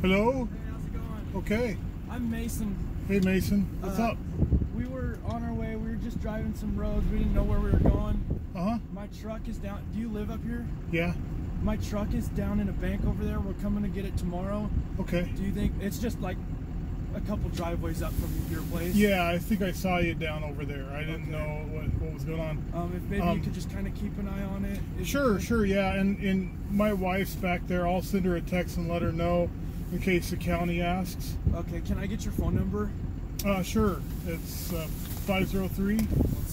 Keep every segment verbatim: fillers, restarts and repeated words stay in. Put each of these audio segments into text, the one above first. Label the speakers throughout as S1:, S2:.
S1: Hello?
S2: Hey, how's it going?
S1: Okay.
S2: I'm Mason.
S1: Hey, Mason. What's
S2: Uh,
S1: up?
S2: We were on our way. We were just driving some roads. We didn't know where we were going.
S1: Uh-huh.
S2: My truck is down. Do you live up here?
S1: Yeah.
S2: My truck is down in a bank over there. We're coming to get it tomorrow.
S1: Okay.
S2: Do you think it's just like a couple driveways up from your place?
S1: Yeah, I think I saw you down over there. I didn't
S2: Okay.
S1: know what, what was going on.
S2: Um, if maybe
S1: Um,
S2: you could just kind of keep an eye on it. Is
S1: Sure,
S2: it-
S1: sure, yeah. And, and my wife's back there. I'll send her a text and let her know in case the county asks.
S2: Okay. Can I get your phone number?
S1: Uh, sure. It's uh, five zero three,
S2: Let's see.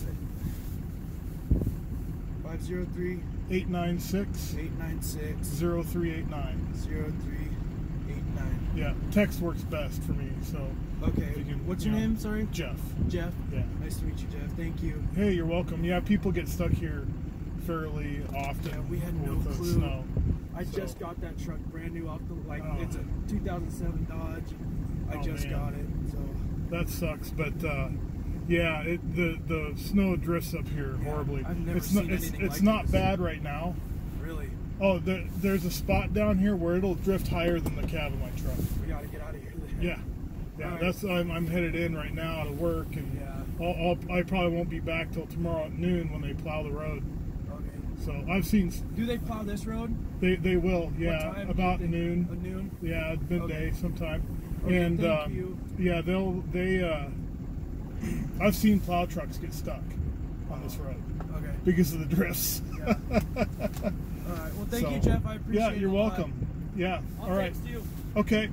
S2: Five zero three
S1: eight nine six,
S2: eight nine six
S1: zero three eight nine.
S2: zero three eight nine.
S1: Yeah, text works best for me, so.
S2: Okay.
S1: You can-
S2: What's
S1: you
S2: your
S1: know,
S2: name? Sorry.
S1: Jeff.
S2: Jeff.
S1: Yeah.
S2: Nice to meet you, Jeff. Thank you.
S1: Hey, you're welcome. Yeah, people get stuck here fairly often.
S2: Yeah, we had no
S1: with the
S2: clue.
S1: snow.
S2: I
S1: So-
S2: just got that truck brand new off the like.
S1: Oh.
S2: It's a two thousand seven Dodge. I
S1: Oh,
S2: just
S1: man.
S2: got it. So
S1: That sucks, but uh, yeah, it, the the snow drifts up here
S2: Yeah,
S1: horribly.
S2: I've never
S1: it's
S2: seen
S1: not, it's,
S2: anything
S1: it's
S2: like
S1: not
S2: this.
S1: bad right now.
S2: really,
S1: Oh, there, there's a spot down here where it'll drift higher than the cab of my truck.
S2: we gotta get out of here. Then.
S1: Yeah, yeah.
S2: All right.
S1: That's I'm, I'm headed in right now to work, and
S2: Yeah.
S1: I'll, I'll, I probably won't be back till tomorrow at noon when they plow the road.
S2: Okay.
S1: So I've seen
S2: Do they plow this road?
S1: they they will.
S2: What
S1: Yeah,
S2: time do you
S1: about
S2: think?
S1: noon.
S2: A noon.
S1: Yeah, midday
S2: Okay.
S1: sometime.
S2: Okay,
S1: and
S2: thank
S1: uh,
S2: you.
S1: yeah, they'll they. Uh, I've seen plow trucks get stuck on this road
S2: Okay.
S1: because of the drifts.
S2: Yeah. All right. Well, thank
S1: So,
S2: you, Jeff. I appreciate
S1: yeah,
S2: it.
S1: you're
S2: a lot.
S1: welcome. Yeah.
S2: I'll
S1: All right.
S2: text you.
S1: Okay.